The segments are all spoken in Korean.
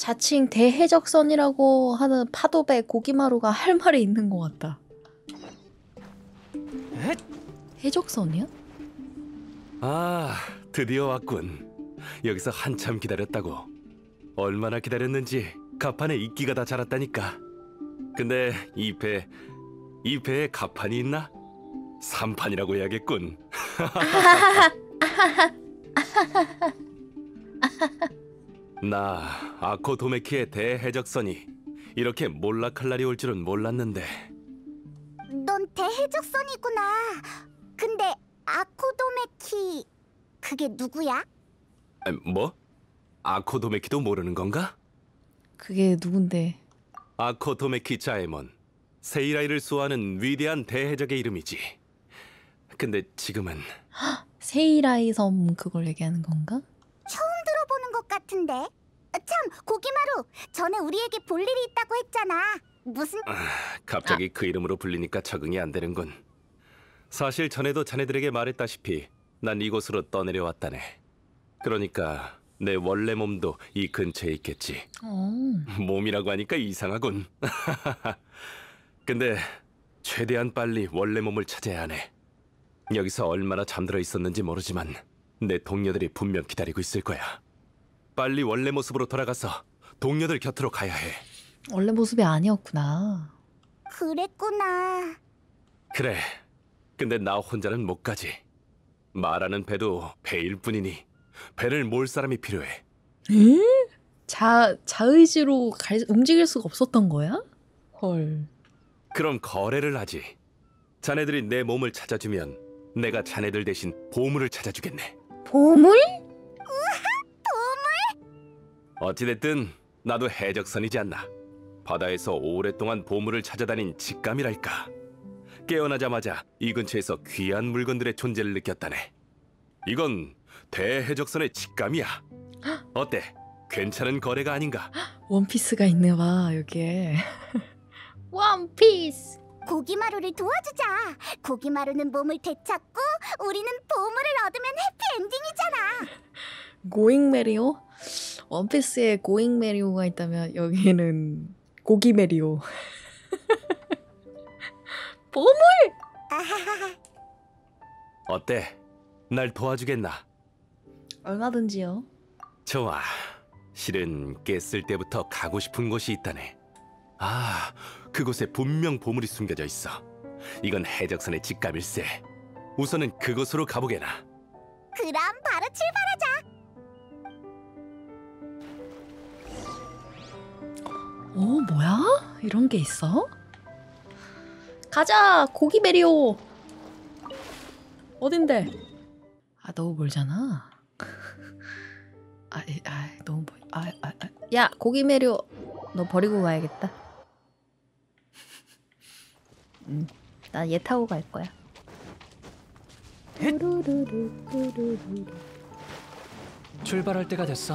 자칭 대해적선이라고 하는 파도배 고기마루가 할 말이 있는 것 같다. 해적선이야? 아, 드디어 왔군. 여기서 한참 기다렸다고. 얼마나 기다렸는지 가판에 이끼가 다 자랐다니까. 근데 이 배에 가판이 있나? 삼판이라고 해야겠군. 나 아코도메키의 대해적선이 이렇게 몰락할 날이 올 줄은 몰랐는데. 넌 대해적선이구나. 근데 아코도메키 그게 누구야? 뭐? 아코도메키도 모르는 건가? 그게 누군데? 아코도메키 자에몬, 세이라이를 수호하는 위대한 대해적의 이름이지. 근데 지금은 세이라이 섬 그걸 얘기하는 건가? 처음 들어보는 것 같은데. 참, 고기마루, 전에 우리에게 볼 일이 있다고 했잖아. 무슨... 갑자기 그 이름으로 불리니까 적응이 안 되는군. 사실 전에도 자네들에게 말했다시피 난 이곳으로 떠내려왔다네. 그러니까 내 원래 몸도 이 근처에 있겠지. 몸이라고 하니까 이상하군. 근데 최대한 빨리 원래 몸을 찾아야 하네. 여기서 얼마나 잠들어 있었는지 모르지만 내 동료들이 분명 기다리고 있을 거야. 빨리 원래 모습으로 돌아가서 동료들 곁으로 가야 해. 원래 모습이 아니었구나. 그랬구나. 그래. 근데 나 혼자는 못 가지. 말하는 배도 배일 뿐이니 배를 몰 사람이 필요해. 에? 자의지로 움직일 수가 없었던 거야? 헐. 그럼 거래를 하지. 자네들이 내 몸을 찾아주면 내가 자네들 대신 보물을 찾아주겠네. 보물? 어찌됐든 나도 해적선이지 않나. 바다에서 오랫동안 보물을 찾아다닌 직감이랄까. 깨어나자마자 이 근처에서 귀한 물건들의 존재를 느꼈다네. 이건 대해적선의 직감이야. 어때? 괜찮은 거래가 아닌가? 원피스가 있네 봐 여기에. 원피스! 고기마루를 도와주자. 고기마루는 몸을 되찾고 우리는 보물을 얻으면 해피엔딩이잖아. 고잉 메리오? 원피스에 고잉 메리오가 있다면 여기에는 고기 메리오. 보물! 어때? 날 도와주겠나? 얼마든지요. 좋아. 실은 깼을 때부터 가고 싶은 곳이 있다네. 아, 그곳에 분명 보물이 숨겨져 있어. 이건 해적선의 직감일세. 우선은 그곳으로 가보게나. 그럼 바로 출발하자. 오 뭐야? 이런 게 있어? 가자! 고기 메리오! 어딘데? 아 너무 멀잖아. 너무 멀. 야 고기 메리오, 너 버리고 가야겠다. 나 얘 타고 갈 거야. 출발할 때가 됐어.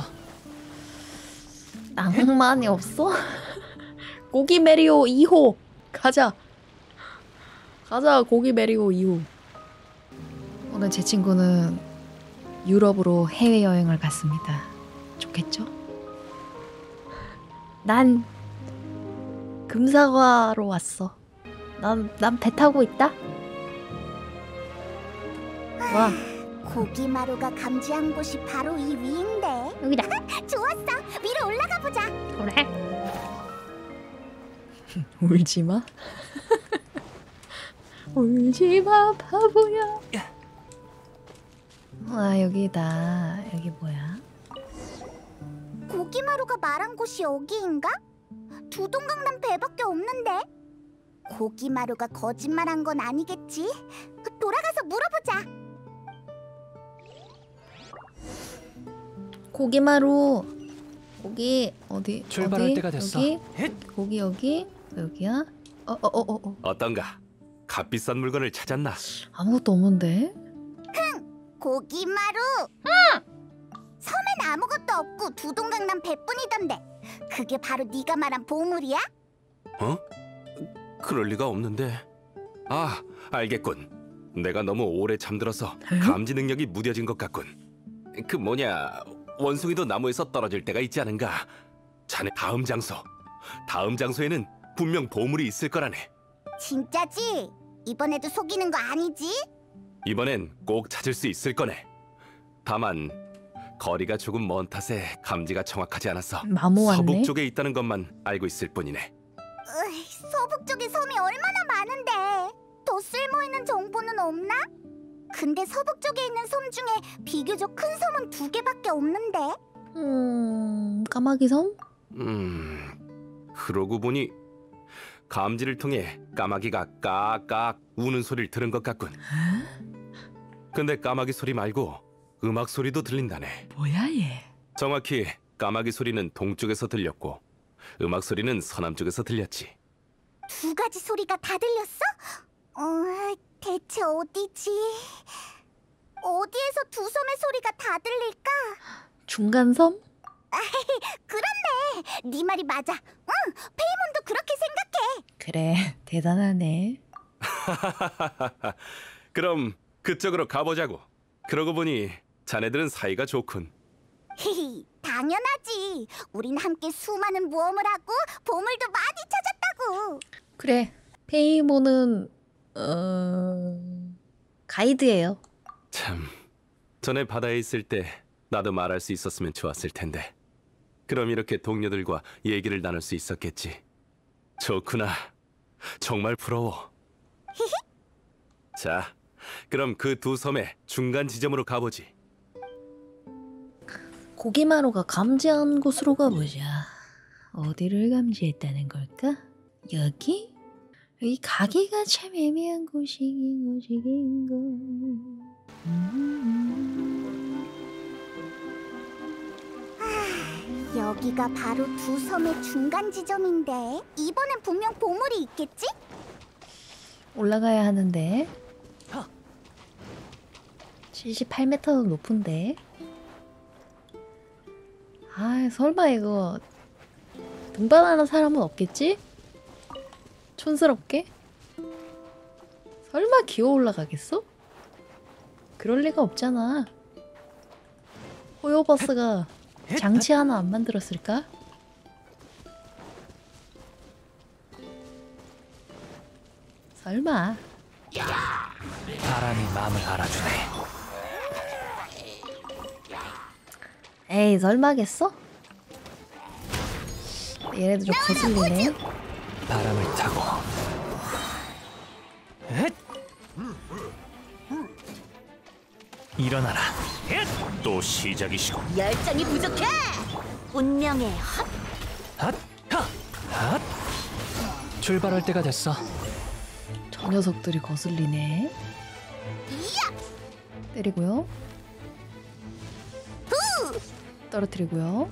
낭만이 없어? 고기 메리오 2호 가자. 가자 고기 메리오 2호. 오늘 제 친구는 유럽으로 해외여행을 갔습니다. 좋겠죠? 난 금사과로 왔어. 난 배 타고 있다. 와 고기마루가 감지한 곳이 바로 이 위인데. 여기다. 좋았어. 위로 올라가 보자. 그래. 울지 마. 울지 마 바보야. 아 여기다. 여기 뭐야? 고기마루가 말한 곳이 여기인가? 두동강남 배밖에 없는데. 고기마루가 거짓말한 건 아니겠지? 돌아가서 물어보자. 고기마루. 고기 어디? 출발할 어디? 때가 됐어. 여기? 고기 여기야? 어떤가? 값비싼 물건을 찾았나? 아무것도 없는데? 고기마루. 섬엔 아무것도 없고 두동강남 배뿐이던데. 그게 바로 네가 말한 보물이야? 어? 그럴 리가 없는데. 아, 알겠군. 내가 너무 오래 잠들어서 감지 능력이 무뎌진 것 같군. 그 뭐냐, 원숭이도 나무에서 떨어질 때가 있지 않은가? 자네 다음 장소에는 분명 보물이 있을 거라네. 진짜지? 이번에도 속이는 거 아니지? 이번엔 꼭 찾을 수 있을 거네. 다만 거리가 조금 먼 탓에 감지가 정확하지 않아서 마모 왔네. 서북 쪽에 있다는 것만 알고 있을 뿐이네. 서북 쪽에 섬이 얼마나 많은데 더 쓸모 있는 정보는 없나? 근데 서북 쪽에 있는 섬 중에 비교적 큰 섬은 2개밖에 없는데. 까마귀 섬? 그러고 보니 감지를 통해 까마귀가 까악 우는 소리를 들은 것 같군. 근데 까마귀 소리 말고 음악 소리도 들린다네. 뭐야 얘? 정확히 까마귀 소리는 동쪽에서 들렸고 음악 소리는 서남 쪽에서 들렸지. 2가지 소리가 다 들렸어? 대체 어디지? 어디에서 2 섬의 소리가 다 들릴까? 중간 섬? 그렇네. 네 말이 맞아. 응, 페이몬도 그렇게 생각해. 그래, 대단하네. 그럼 그쪽으로 가보자고. 그러고 보니 자네들은 사이가 좋군. 히히, 당연하지. 우린 함께 수많은 모험을 하고 보물도 많이 찾았다고. 그래, 페이모는 가이드예요. 참, 전에 바다에 있을 때 나도 말할 수 있었으면 좋았을 텐데. 그럼 이렇게 동료들과 얘기를 나눌 수 있었겠지. 좋구나. 정말 부러워. 자, 그럼 그 2 섬의 중간 지점으로 가보지. 고기마루가 감지한 곳으로 가보자. 어디를 감지했다는 걸까? 여기? 여기 가기가 참 애매한 곳이긴 걸. 여기가 바로 2 섬의 중간 지점인데 이번엔 분명 보물이 있겠지? 올라가야 하는데 78m는 높은데. 아, 설마 이거 등반하는 사람은 없겠지? 촌스럽게? 설마 기어 올라가겠어? 그럴 리가 없잖아. 호요버스가 장치 하나 안 만들었을까? 설마. 바람이 마음을 알아주네. 에이, 설마겠어? 얘네들 좀 거슬리네. 바람을 타고. 헷! 일어나라. 또 시작이시고. 열정이 부족해. 운명의 헛. 핫! 하! 핫! 출발할 때가 됐어. 저 녀석들이 거슬리네. 때리고요. 떨어뜨리고요.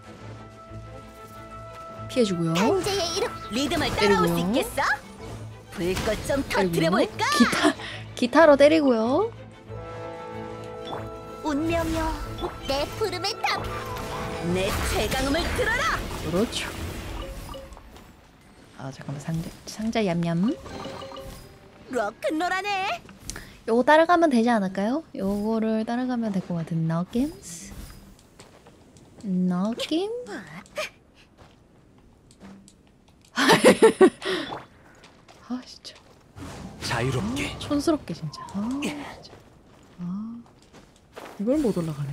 피해주고요. 탄재의 이름 리듬을 따라올 수 있겠어? 불꽃 좀 때리고요. 기타로 때리고요. 운명여 내 부름에 답. 내 최강음을 들어라. 그렇죠. 아, 잠깐만, 상자 얌얌. 로큰롤하네. 요거 따라가면 되지 않을까요? 요거를 따라가면 될 것 같은 느낌? 느낌? 아, 진짜 자유롭게. 촌스럽게 진짜. 아, 진짜. 아, 이걸 못 올라가네.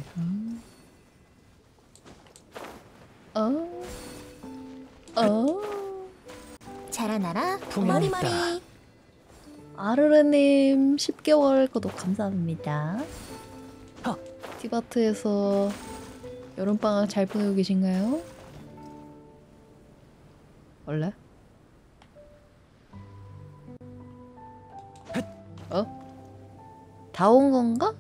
자라나라 풍년이 있다. 아르르님 10개월 구독 감사합니다. 하. 티바트에서 여름방학 잘 보내고 계신가요? 원래? 다 온 건가?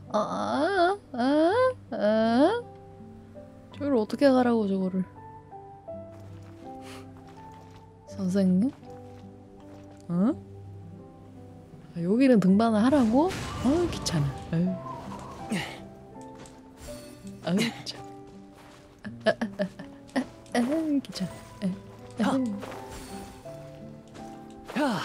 저걸 어떻게 가라고, 저거를. 선생님? 어? 여기는 등반을 하라고? 귀찮아. 귀찮아. 귀찮아. 야!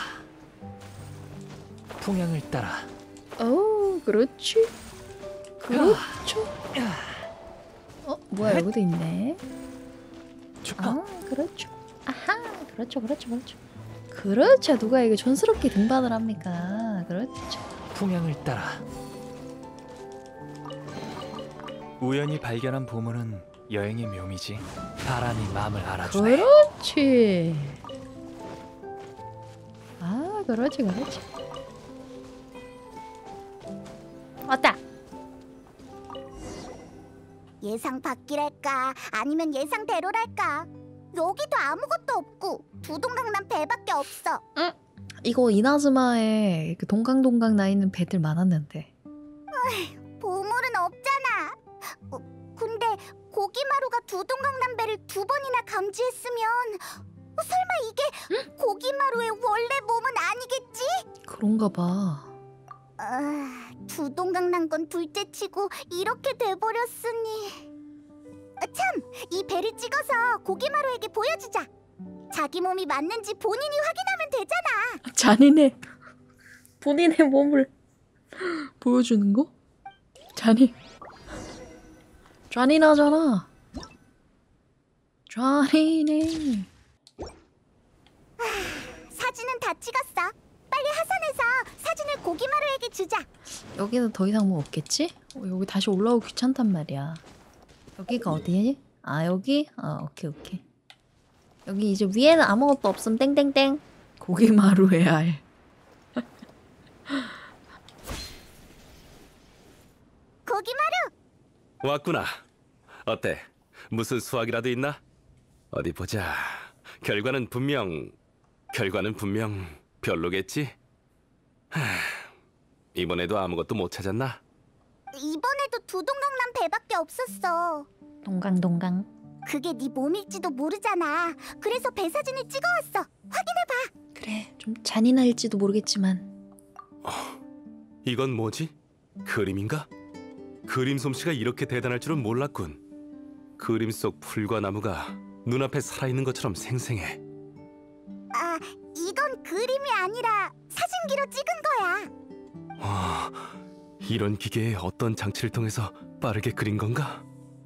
풍향을 따라. 그렇지. 그렇죠. 뭐야, 여기도 있네. 아, 그렇죠. 아하, 그렇죠, 그렇죠, 그렇죠. 그렇죠. 누가 이게 촌스럽게 등반을 합니까? 그렇죠. 풍향을 따라. 우연히 발견한 보물은 여행의 묘미지. 바람이 마음을 알아주네. 그렇지. 아, 그렇지, 그렇지. 왔다. 예상 밖이랄까 아니면 예상대로랄까. 여기도 아무것도 없고 두동강남 배밖에 없어. 이거 이나즈마에 그 동강동강 나 있는 배들 많았는데. 보물은 없잖아. 근데 고기마루가 두동강남 배를 2번이나 감지했으면 설마 이게 고기마루의 원래 몸은 아니겠지? 그런가 봐. 두동강 난 건 둘째치고 이렇게 돼버렸으니. 참! 이 배를 찍어서 고기마루에게 보여주자. 자기 몸이 맞는지 본인이 확인하면 되잖아. 잔인해. 본인의 몸을 보여주는 거? 잔인하잖아. 잔인해. 사진은 다 찍었어. 빨리 하산해서 사진을 고기마루에게 주자. 여기는 더 이상 뭐 없겠지? 여기 다시 올라오기 귀찮단 말이야. 여기가 어디니? 아, 여기? 오케이, 오케이. 여기 이제 위에는 아무것도 없음. 땡땡땡. 고기마루의 알. 고기마루! 왔구나. 어때? 무슨 수확이라도 있나? 어디 보자. 결과는 분명 별로겠지? 하, 이번에도 아무것도 못 찾았나? 이번에도 두동강남 배밖에 없었어. 동강동강. 그게 네 몸일지도 모르잖아. 그래서 배 사진을 찍어왔어. 확인해봐. 그래, 좀 잔인할지도 모르겠지만. 이건 뭐지? 그림인가? 그림 솜씨가 이렇게 대단할 줄은 몰랐군. 그림 속 풀과 나무가 눈앞에 살아있는 것처럼 생생해. 아, 이건 그림이 아니라 사진기로 찍은 거야. 와, 이런 기계에 어떤 장치를 통해서 빠르게 그린 건가?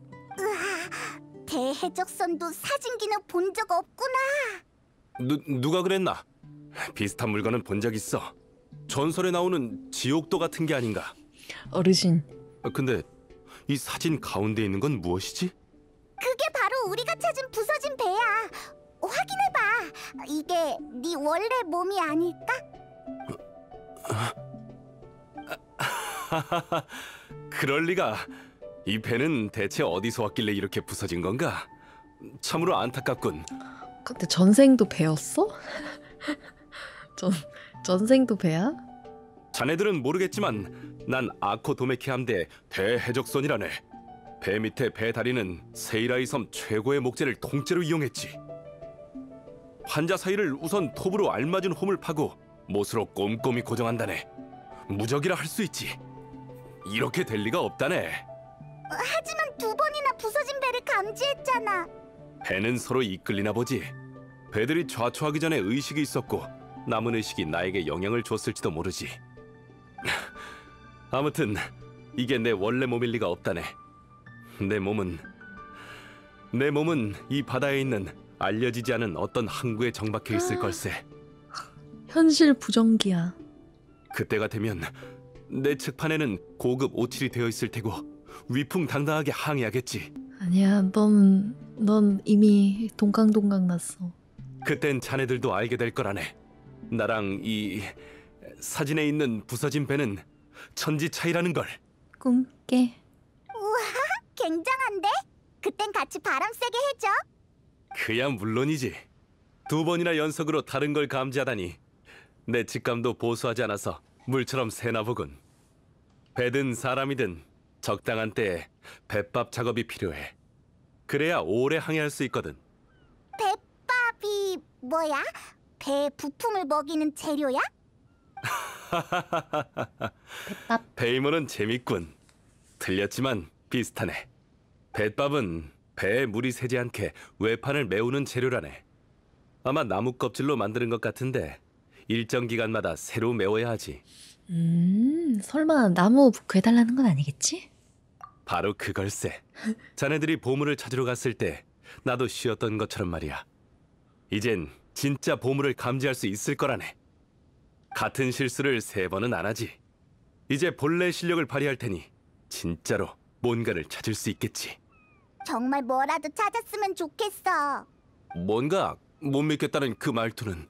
대해적선도 사진기는 본 적 없구나. 누가 그랬나? 비슷한 물건은 본 적 있어. 전설에 나오는 지옥도 같은 게 아닌가? 어르신. 근데 이 사진 가운데 있는 건 무엇이지? 그게 바로 우리가 찾은 부서진 배야. 확인해봐. 이게 네 원래 몸이 아닐까? 그럴 리가. 이 배는 대체 어디서 왔길래 이렇게 부서진 건가? 참으로 안타깝군. 근데 전생도 배였어? 전생도 배야? 자네들은 모르겠지만 난 아코 도메키 함대 대해적선이라네. 배 밑에 배 다리는 세이라이 섬 최고의 목재를 통째로 이용했지. 환자 사이를 우선 톱으로 알맞은 홈을 파고 못으로 꼼꼼히 고정한다네. 무적이라 할 수 있지. 이렇게 될 리가 없다네. 하지만 2번이나 부서진 배를 감지했잖아. 배는 서로 이끌리나 보지. 배들이 좌초하기 전에 의식이 있었고 남은 의식이 나에게 영향을 줬을지도 모르지. 아무튼 이게 내 원래 몸일 리가 없다네. 내 몸은 이 바다에 있는 알려지지 않은 어떤 항구에 정박해 있을 걸세. 현실 부정기야. 그때가 되면 내 측판에는 고급 오칠이 되어 있을 테고 위풍당당하게 항해하겠지. 아니야, 넌 이미 동강동강 났어. 그땐 자네들도 알게 될 거라네. 나랑 이 사진에 있는 부서진 배는 천지 차이라는 걸. 꿈깨. 우와, 굉장한데? 그땐 같이 바람 세게 해줘. 그야 물론이지. 2번이나 연속으로 다른 걸 감지하다니. 내 직감도 보수하지 않아서 물처럼 새나 보군. 배든 사람이든 적당한 때에 뱃밥 작업이 필요해. 그래야 오래 항해할 수 있거든. 뱃밥이 뭐야? 배 부품을 먹이는 재료야? 뱃밥. 배이모는 재밌군. 틀렸지만 비슷하네. 뱃밥은 배에 물이 새지 않게 외판을 메우는 재료라네. 아마 나무 껍질로 만드는 것 같은데 일정 기간마다 새로 메워야 하지. 설마 나무 구해달라는 건 아니겠지? 바로 그걸세. 자네들이 보물을 찾으러 갔을 때 나도 쉬었던 것처럼 말이야. 이젠 진짜 보물을 감지할 수 있을 거라네. 같은 실수를 3번은 안 하지. 이제 본래 실력을 발휘할 테니 진짜로 뭔가를 찾을 수 있겠지. 정말 뭐라도 찾았으면 좋겠어. 뭔가 못 믿겠다는 그 말투는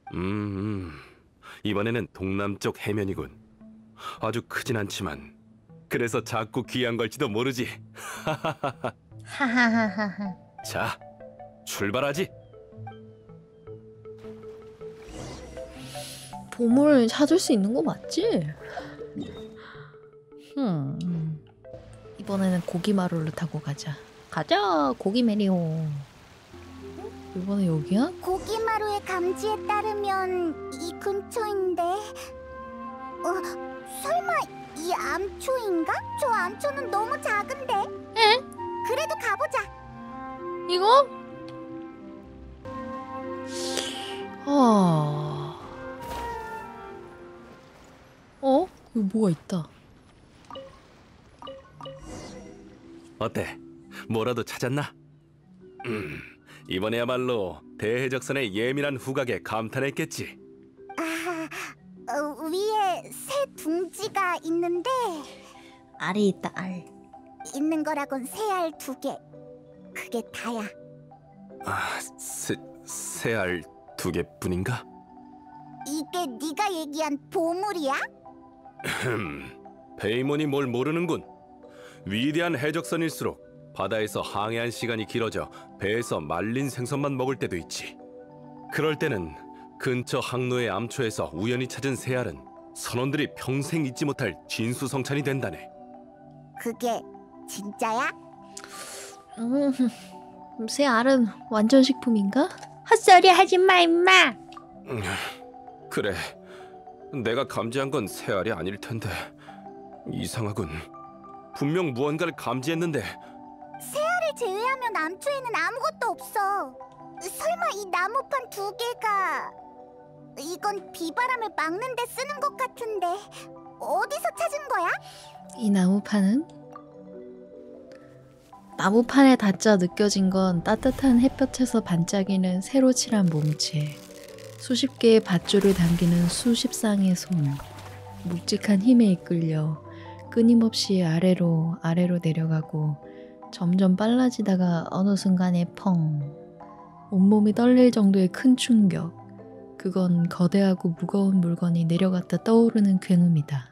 이번에는 동남쪽 해면이군. 아주 크진 않지만 그래서 자꾸 귀한 걸지도 모르지. 하하하하하. 자, 출발하지. 보물 찾을 수 있는 거 맞지? 이번에는 고기마루를 타고 가자. 가자, 고기메리오. 이번에 여기야? 고기마루의 감지에 따르면 이 근처인데. 설마 이 암초인가? 저 암초는 너무 작은데. 에? 그래도 가보자. 이거? 여기 뭐가 있다. 어때? 뭐라도 찾았나? 이번에야말로 대해적선의 예민한 후각에 감탄했겠지. 위에 새 둥지가 있는데 알이 있다, 알. 있는 거라곤 새알 2개. 그게 다야. 새알 2개뿐인가? 이게 네가 얘기한 보물이야? 페이몬이 뭘 모르는군. 위대한 해적선일수록 바다에서 항해한 시간이 길어져 배에서 말린 생선만 먹을 때도 있지. 그럴 때는 근처 항로의 암초에서 우연히 찾은 새알은 선원들이 평생 잊지 못할 진수성찬이 된다네. 그게 진짜야? 새 알은 완전 식품인가? 헛소리 하지 마, 임마. 그래, 내가 감지한 건 새알이 아닐 텐데 이상하군. 분명 무언가를 감지했는데. 새알을 제외하면 암초에는 아무것도 없어. 설마 이 나무판 2개가... 이건 비바람을 막는 데 쓰는 것 같은데 어디서 찾은 거야? 이 나무판은? 나무판에 닿자 느껴진 건 따뜻한 햇볕에서 반짝이는 새로 칠한 몸체, 수십 개의 밧줄을 당기는 수십 쌍의 손, 묵직한 힘에 이끌려 끊임없이 아래로 내려가고 점점 빨라지다가 어느 순간에 펑, 온몸이 떨릴 정도의 큰 충격. 그건 거대하고 무거운 물건이 내려갔다 떠오르는 굉음이다.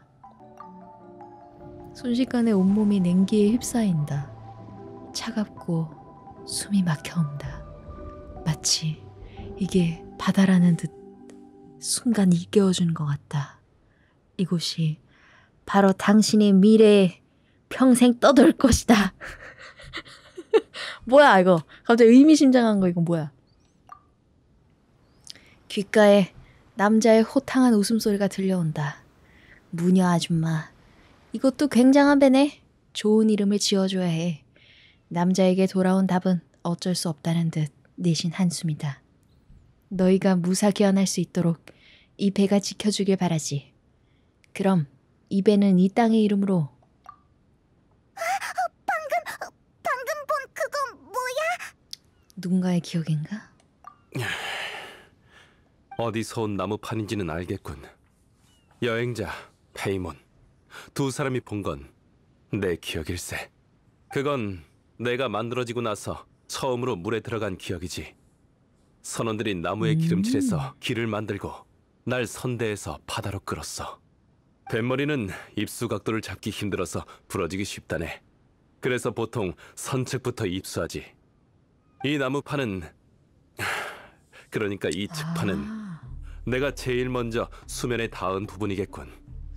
순식간에 온몸이 냉기에 휩싸인다. 차갑고 숨이 막혀온다. 마치 이게 바다라는 듯 순간 일깨워주는 것 같다. 이곳이 바로 당신의 미래에 평생 떠돌 것이다. 뭐야 이거? 갑자기 의미심장한 거 이거 뭐야? 귓가에 남자의 호탕한 웃음소리가 들려온다. 무녀 아줌마. 이것도 굉장한 배네. 좋은 이름을 지어줘야 해. 남자에게 돌아온 답은 어쩔 수 없다는 듯 내신 한숨이다. 너희가 무사귀환할 수 있도록 이 배가 지켜주길 바라지. 그럼 이 배는 이 땅의 이름으로. 방금 본 그건 뭐야? 누군가의 기억인가? 어디서 온 나무판인지는 알겠군. 여행자 페이몬. 2 사람이 본 건 내 기억일세. 그건 내가 만들어지고 나서 처음으로 물에 들어간 기억이지. 선원들이 나무에 기름칠해서 길을 만들고 날 선대에서 바다로 끌었어. 뱃머리는 입수 각도를 잡기 힘들어서 부러지기 쉽다네. 그래서 보통 선측부터 입수하지. 이 나무판은 그러니까 이 측판은 내가 제일 먼저 수면에 닿은 부분이겠군.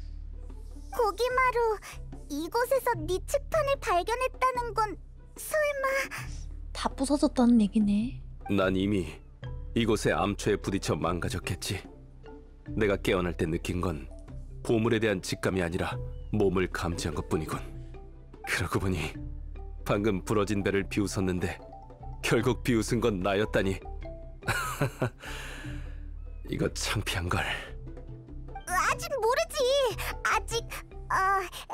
고기마루, 이곳에서 네 측판을 발견했다는 건 설마... 다 부서졌다는 얘기네. 난 이미 이곳의 암초에 부딪혀 망가졌겠지. 내가 깨어날 때 느낀 건 보물에 대한 직감이 아니라 몸을 감지한 것뿐이군. 그러고 보니 방금 부러진 배를 비웃었는데 결국 비웃은 건 나였다니. 이거 창피한걸. 아직 모르지.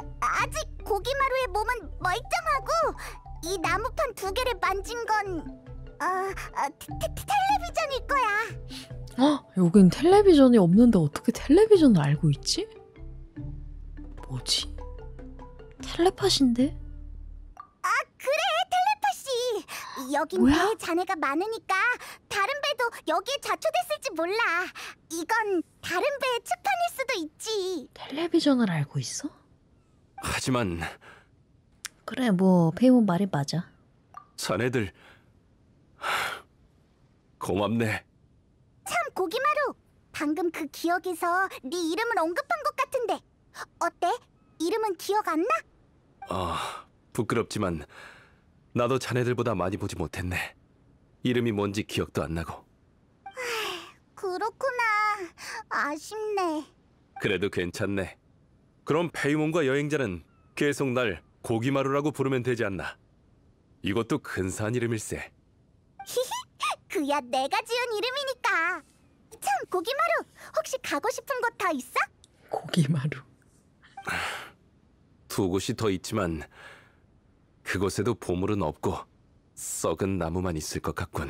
아직 고기마루의 몸은 멀쩡하고 이 나무판 2개를 만진 건 텔레비전일 거야. 여긴 텔레비전이 없는데 어떻게 텔레비전을 알고 있지? 뭐지? 텔레파시인데? 그래, 텔레파시. 여긴 뭐야? 배에 잔해가 많으니까 다른 배도 여기에 좌초됐을지 몰라. 이건 다른 배의 측판일 수도 있지. 텔레비전을 알고 있어? 하지만 그래, 뭐 페이몬 말이 맞아. 자네들 고맙네. 참, 고기마루. 방금 그 기억에서 네 이름을 언급한 것 같은데 어때? 이름은 기억 안 나? 부끄럽지만 나도 자네들보다 많이 보지 못했네. 이름이 뭔지 기억도 안 나고. 그렇구나. 아쉽네. 그래도 괜찮네. 그럼 페이몬과 여행자는 계속 날 고기마루라고 부르면 되지 않나? 이것도 근사한 이름일세. 그야 내가 지은 이름이니까. 참, 고기마루. 혹시 가고 싶은 곳 더 있어? 고기마루. 두 곳이 더 있지만 그곳에도 보물은 없고 썩은 나무만 있을 것 같군.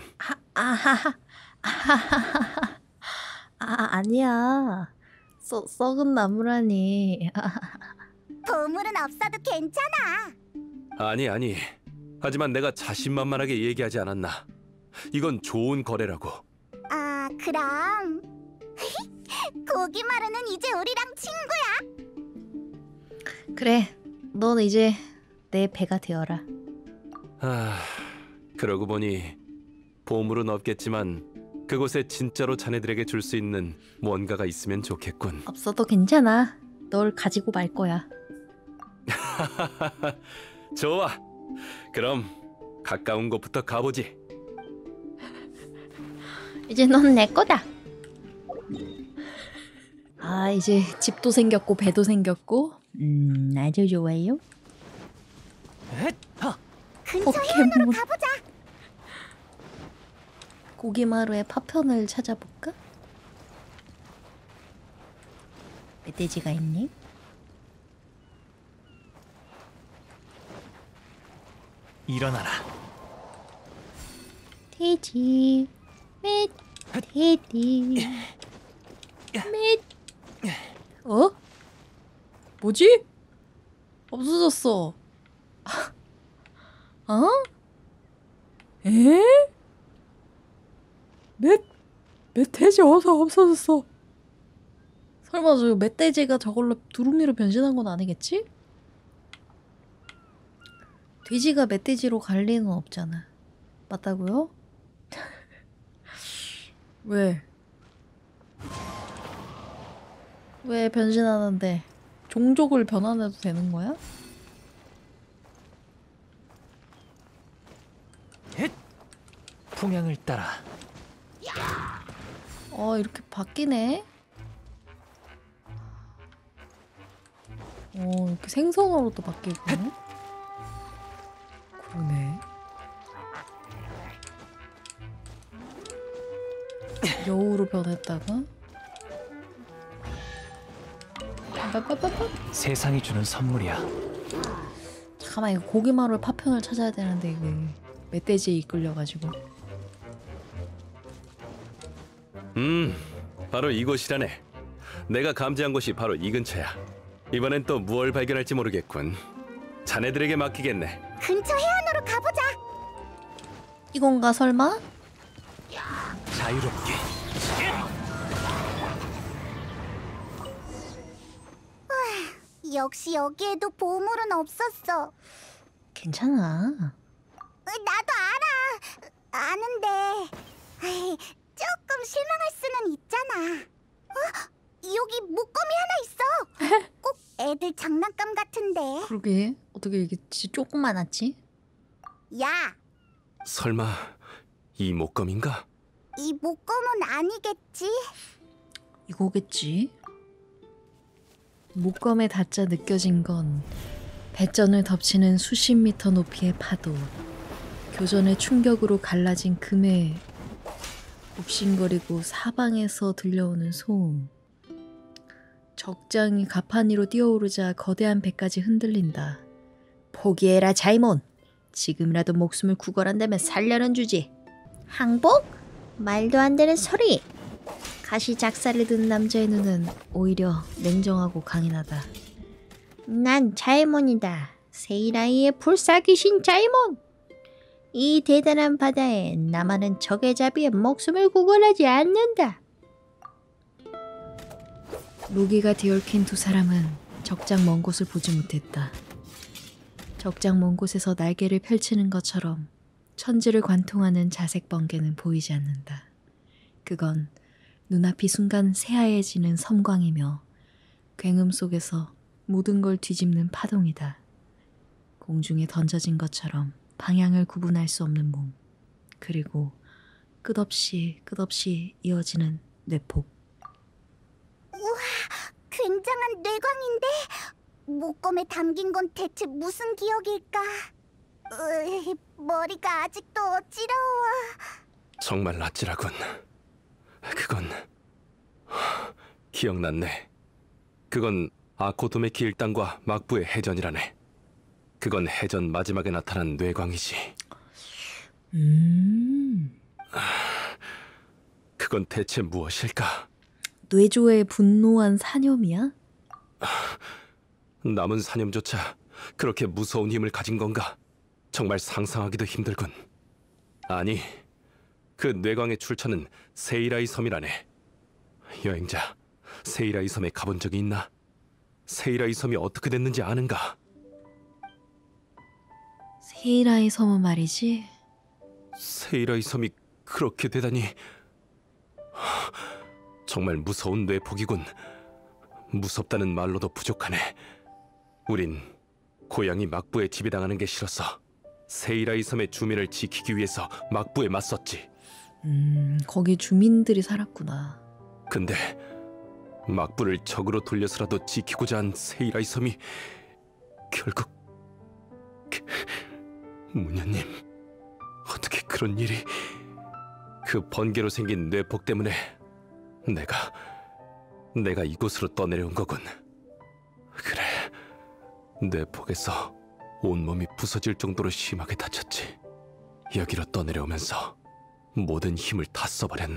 아니야. 썩은 나무라니. 보물은 없어도 괜찮아. 아니. 하지만 내가 자신만만하게 얘기하지 않았나? 이건 좋은 거래라고. 그럼 고기마루는 이제 우리랑 친구야. 그래, 넌 이제 내 배가 되어라. 그러고 보니 보물은 없겠지만 그곳에 진짜로 자네들에게 줄 수 있는 뭔가가 있으면 좋겠군. 없어도 괜찮아. 널 가지고 말 거야. 좋아. 그럼 가까운 곳부터 가보지. 이제 넌 내 거다. 이제 집도 생겼고 배도 생겼고 아주 좋아요. 근처 포켓몬. 해안으로 가보자. 고기마루의 파편을 찾아볼까? 멧돼지가 있니? 일어나라. 돼지 멧돼지 뭐지? 없어졌어. 에? 멧돼지 어디서 없어졌어? 설마 저 멧돼지가 저걸로 두루미로 변신한 건 아니겠지? 돼지가 멧돼지로 갈 리는 없잖아. 맞다고요? 왜? 왜 변신하는데 종족을 변환해도 되는 거야? 풍향을 따라. 이렇게 바뀌네? 이렇게 생선으로도 바뀌고. 그러네. 여우로 변했다가 세상이 주는 선물이야. 잠깐만, 이거 고기마루의 파편을 찾아야 되는데 이거 멧돼지에 이끌려가지고. 바로 이곳이라네. 내가 감지한 곳이 바로 이 근처야. 이번엔 또 무얼 발견할지 모르겠군. 자네들에게 맡기겠네. 근처 해안으로 가보자. 이건가 설마? 자유롭게. 역시 여기에도 보물은 없었어. 괜찮아. 나도 알아. 아는데 조금 실망할 수는 있잖아. 여기 목걸이 하나 있어. 꼭 애들 장난감 같은데. 그러게, 어떻게 이게 진짜 조그만하지? 야, 설마 이 목검인가? 이 목검은 아니겠지? 이거겠지? 목검에 닿자 느껴진 건 배전을 덮치는 수십 미터 높이의 파도, 교전의 충격으로 갈라진 금의 욱신거리고 사방에서 들려오는 소음. 적장이 가판 위로 뛰어오르자 거대한 배까지 흔들린다. 포기해라 자이몬. 지금이라도 목숨을 구걸한다면 살려는 주지. 항복? 말도 안 되는 소리. 가시 작살을 든 남자의 눈은 오히려 냉정하고 강인하다. 난 자이몬이다. 세이라이의 불사귀신 자이몬. 이 대단한 바다에 나만은 적의 자비에 목숨을 구걸하지 않는다. 무기가 뒤얽힌 두 사람은 적장 먼 곳을 보지 못했다. 적장 먼 곳에서 날개를 펼치는 것처럼 천지를 관통하는 자색 번개는 보이지 않는다. 그건 눈앞이 순간 새하얘지는 섬광이며 굉음 속에서 모든 걸 뒤집는 파동이다. 공중에 던져진 것처럼 방향을 구분할 수 없는 몸, 그리고 끝없이 이어지는 뇌폭. 우와, 굉장한 뇌광인데? 목검에 담긴 건 대체 무슨 기억일까? 머리가 아직도 어지러워. 정말 아찔하군. 그건 기억났네. 그건 아코도메키 일당과 막부의 해전이라네. 그건 해전 마지막에 나타난 뇌광이지. 그건 대체 무엇일까? 뇌조의 분노한 사념이야? 남은 사념조차 그렇게 무서운 힘을 가진 건가? 정말 상상하기도 힘들군. 아니, 그 뇌광의 출처는 세이라이 섬이라네. 여행자, 세이라이 섬에 가본 적이 있나? 세이라이 섬이 어떻게 됐는지 아는가? 세이라의 섬은 말이지. 세이라이 섬이 그렇게 되다니. 정말 무서운 뇌폭이군. 무섭다는 말로도 부족하네. 우린 고향이 막부에 지배당하는 게 싫었어. 세이라이 섬의 주민을 지키기 위해서 막부에 맞섰지. 거기 주민들이 살았구나. 근데 막부를 적으로 돌려서라도 지키고자 한 세이라이 섬이 결국... 문녀님, 어떻게 그런 일이... 그 번개로 생긴 뇌폭 때문에 내가 이곳으로 떠내려온 거군. 그래, 뇌폭에서 온몸이 부서질 정도로 심하게 다쳤지. 여기로 떠내려오면서 모든 힘을 다 써버렸네.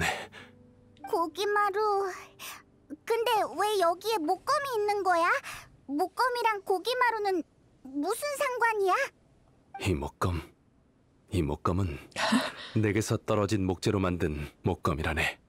고기마루. 근데 왜 여기에 목검이 있는 거야? 목검이랑 고기마루는 무슨 상관이야? 이 목검은 내게서 떨어진 목재로 만든 목검이라네.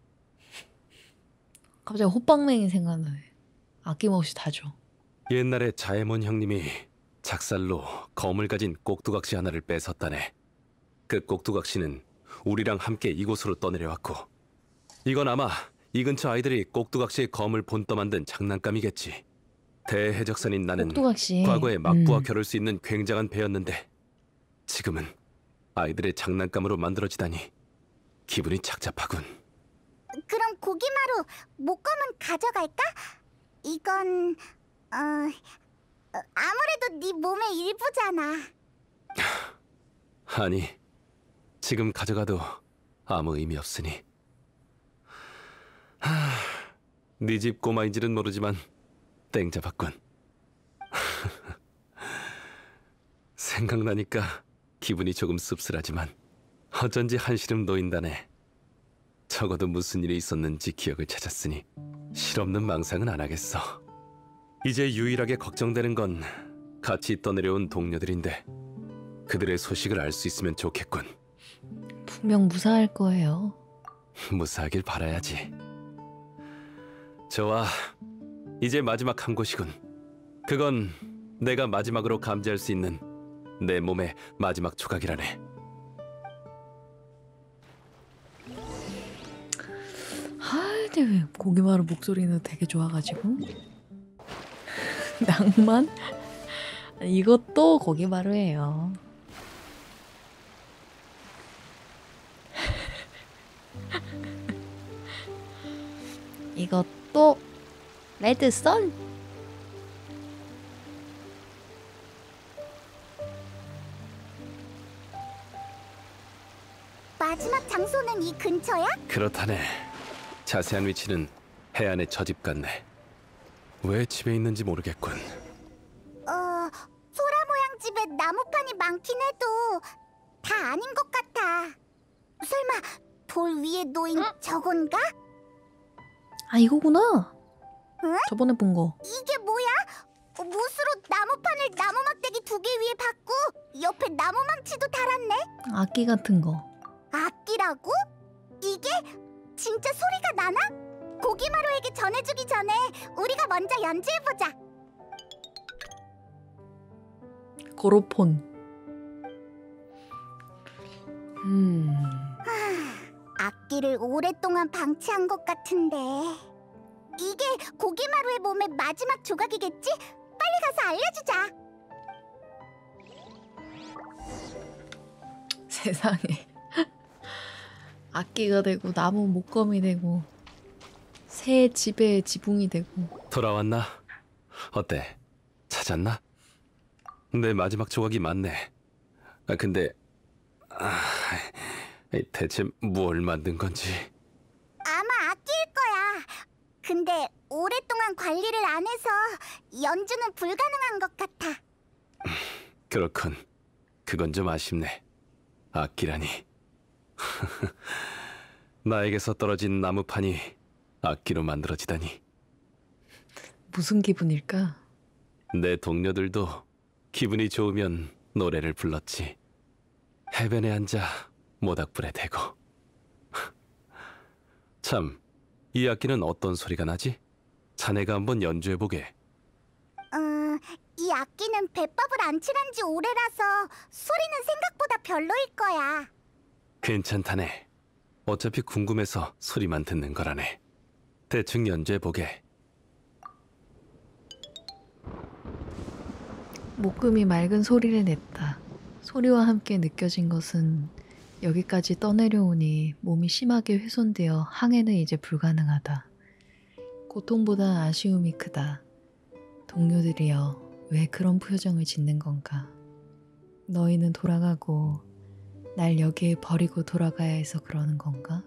갑자기 호빵맹이 생각나네. 아낌없이 다 줘. 옛날에 자에몬 형님이 작살로 검을 가진 꼭두각시 하나를 뺏었다네. 그 꼭두각시는 우리랑 함께 이곳으로 떠내려왔고, 이건 아마 이 근처 아이들이 꼭두각시의 검을 본떠 만든 장난감이겠지. 대해적선인 나는 꼭두각시. 과거에 막부와 겨룰 수 있는 굉장한 배였는데 지금은 아이들의 장난감으로 만들어지다니 기분이 착잡하군. 그럼 고기마루, 목검은 가져갈까? 이건... 아무래도 네 몸의 일부잖아. 아니, 지금 가져가도 아무 의미 없으니. 네 집 꼬마인지는 모르지만 땡 잡았군. 생각나니까 기분이 조금 씁쓸하지만 어쩐지 한시름 놓인다네. 적어도 무슨 일이 있었는지 기억을 찾았으니 실없는 망상은 안 하겠어. 이제 유일하게 걱정되는 건 같이 떠내려온 동료들인데 그들의 소식을 알 수 있으면 좋겠군. 분명 무사할 거예요. 무사하길 바라야지. 좋아, 이제 마지막 한 곳이군. 그건 내가 마지막으로 감지할 수 있는 내 몸의 마지막 조각이라네. 근데 왜 고기마루 목소리는 되게 좋아가지고 낭만? 이것도 고기마루예요. 이것도 레드선? 마지막 장소는 이 근처야? 그렇다네. 자세한 위치는 해안의 저집 같네. 왜 집에 있는지 모르겠군. 소라 모양 집에 나무판이 많긴 해도 다 아닌 것 같아. 설마 돌 위에 놓인 저건가? 아 이거구나. 응? 저번에 본 거. 이게 뭐야? 못으로 나무판을 나무 막대기 2개 위에 박고 옆에 나무 망치도 달았네. 악기 같은 거. 악기라고? 이게 진짜 소리가 나나? 고기마루에게 전해주기 전에 우리가 먼저 연주해보자. 고로폰. 악기를 오랫동안 방치한 것 같은데 이게 고기마루의 몸의 마지막 조각이겠지? 빨리 가서 알려주자. 세상에. 악기가 되고 나무 목검이 되고 새 집의 지붕이 되고. 돌아왔나? 어때? 찾았나? 내 마지막 조각이 맞네. 근데 대체 뭘 만든 건지. 아마 악기일 거야. 근데 오랫동안 관리를 안 해서 연주는 불가능한 것 같아. 그렇군. 그건 좀 아쉽네. 악기라니. 나에게서 떨어진 나무판이 악기로 만들어지다니. 무슨 기분일까? 내 동료들도 기분이 좋으면 노래를 불렀지. 해변에 앉아 모닥불에 대고. 참, 이 악기는 어떤 소리가 나지? 자네가 한번 연주해보게. 이 악기는 배법을 안 칠한 지 오래라서 소리는 생각보다 별로일 거야. 괜찮다네. 어차피 궁금해서 소리만 듣는 거라네. 대충 연주해보게. 목금이 맑은 소리를 냈다. 소리와 함께 느껴진 것은 여기까지 떠내려오니 몸이 심하게 훼손되어 항해는 이제 불가능하다. 고통보다 아쉬움이 크다. 동료들이여, 왜 그런 표정을 짓는 건가? 너희는 돌아가고 날 여기에 버리고 돌아가야 해서 그러는 건가?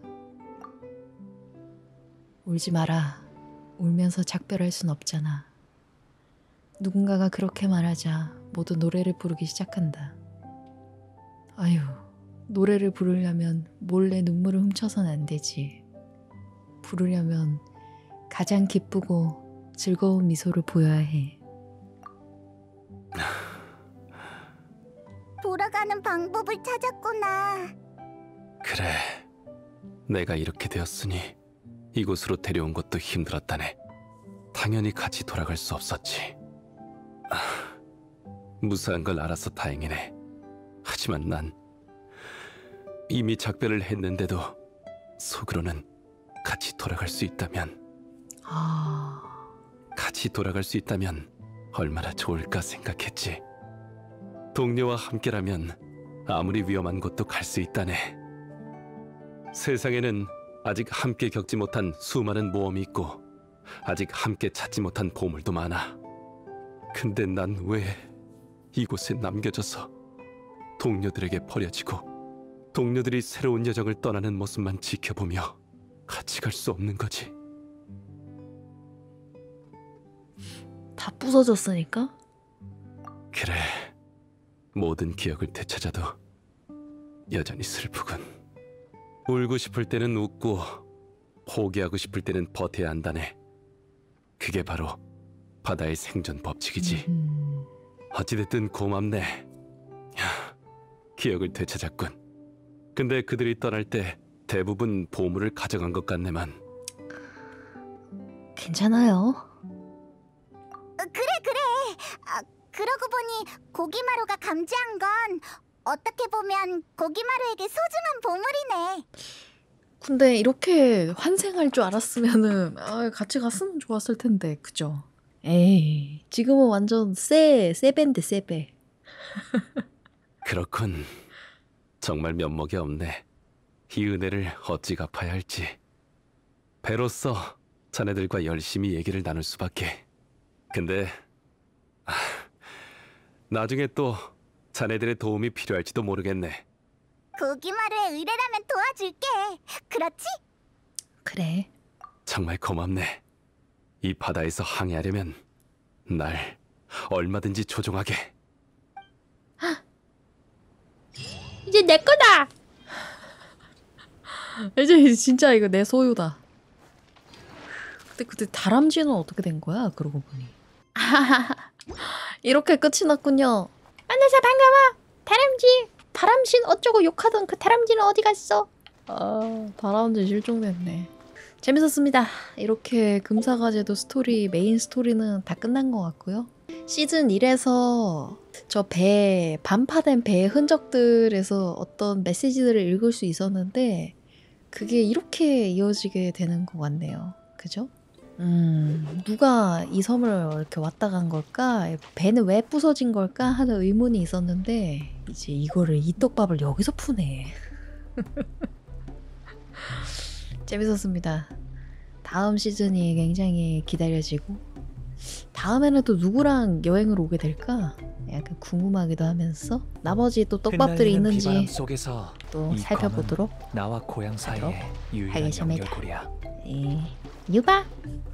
울지 마라. 울면서 작별할 순 없잖아. 누군가가 그렇게 말하자 모두 노래를 부르기 시작한다. 아유, 노래를 부르려면 몰래 눈물을 훔쳐선 안 되지. 부르려면 가장 기쁘고 즐거운 미소를 보여야 해. 돌아가는 방법을 찾았구나. 그래, 내가 이렇게 되었으니 이곳으로 데려온 것도 힘들었다네. 당연히 같이 돌아갈 수 없었지. 무사한 걸 알아서 다행이네. 하지만 난 이미 작별을 했는데도 속으로는 같이 돌아갈 수 있다면, 같이 돌아갈 수 있다면 얼마나 좋을까 생각했지. 동료와 함께라면 아무리 위험한 곳도 갈 수 있다네. 세상에는 아직 함께 겪지 못한 수많은 모험이 있고 아직 함께 찾지 못한 보물도 많아. 근데 난 왜 이곳에 남겨져서 동료들에게 버려지고 동료들이 새로운 여정을 떠나는 모습만 지켜보며 같이 갈 수 없는 거지? 다 부서졌으니까? 그래, 모든 기억을 되찾아도 여전히 슬프군. 울고 싶을 때는 웃고 포기하고 싶을 때는 버텨야 한다네. 그게 바로 바다의 생존 법칙이지. 어찌됐든 고맙네. 야, 기억을 되찾았군. 근데 그들이 떠날 때 대부분 보물을 가져간 것 같네만. 괜찮아요. 그래. 그러고 보니 고기마루가 감지한 건 어떻게 보면 고기마루에게 소중한 보물이네. 근데 이렇게 환생할 줄 알았으면은 같이 갔으면 좋았을 텐데, 그죠? 에이, 지금은 완전 세배인데 세배. 그렇군. 정말 면목이 없네. 이 은혜를 어찌 갚아야 할지. 배로써 자네들과 열심히 얘기를 나눌 수밖에. 근데 나중에 또 자네들의 도움이 필요할지도 모르겠네. 고기마루의 의뢰라면 도와줄게. 그렇지? 그래. 정말 고맙네. 이 바다에서 항해하려면 날 얼마든지 조종하게. 이제 내 거다. 이제 진짜 이거 내 소유다. 근데 그때 다람쥐는 어떻게 된 거야? 그러고 보니. 이렇게 끝이 났군요. 만나서 반가워. 다람쥐. 다람쥐는 어쩌고 욕하던 그 다람쥐는 어디 갔어? 아, 다람쥐 실종됐네. 재밌었습니다. 이렇게 금사과제도 스토리, 메인 스토리는 다 끝난 것 같고요. 시즌 1에서 저 배, 반파된 배의 흔적들에서 어떤 메시지들을 읽을 수 있었는데 그게 이렇게 이어지게 되는 것 같네요. 그죠? 누가 이 섬을 이렇게 왔다 간 걸까? 배는 왜 부서진 걸까? 하는 의문이 있었는데 이제 이거를 이 떡밥을 여기서 푸네. 재밌었습니다. 다음 시즌이 굉장히 기다려지고 다음에는 또 누구랑 여행을 오게 될까? 약간 궁금하기도 하면서 나머지 또 떡밥들이 흩날리는 있는지 비바람 속에서 또 이 살펴보도록 검은 나와 고향 사이의 유일한 하겠습니다. 연결고리야. 유바